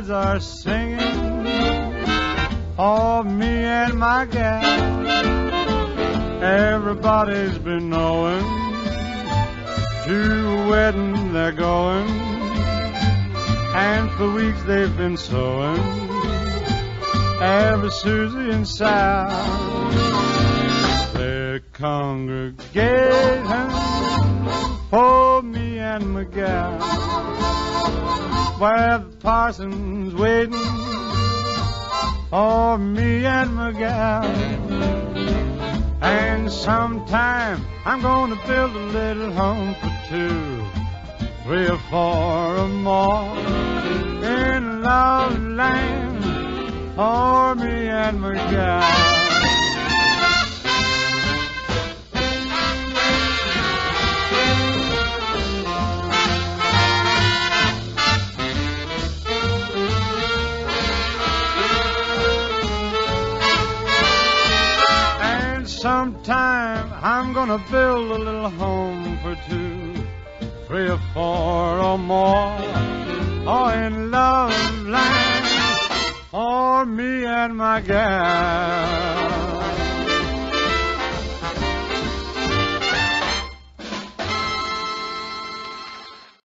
birds are singing for me and my gal. Everybody's been knowing to a wedding they're going, and for weeks they've been sewing every Susie and Sal. They're congregating for me and my gal, where the parson's waiting for me and my gal. And sometime I'm gonna build a little home for 2, 3 or 4 or more in love land for me and my gal. Sometime I'm gonna build a little home for 2, 3 or 4 or more, or in love land for me and my gal.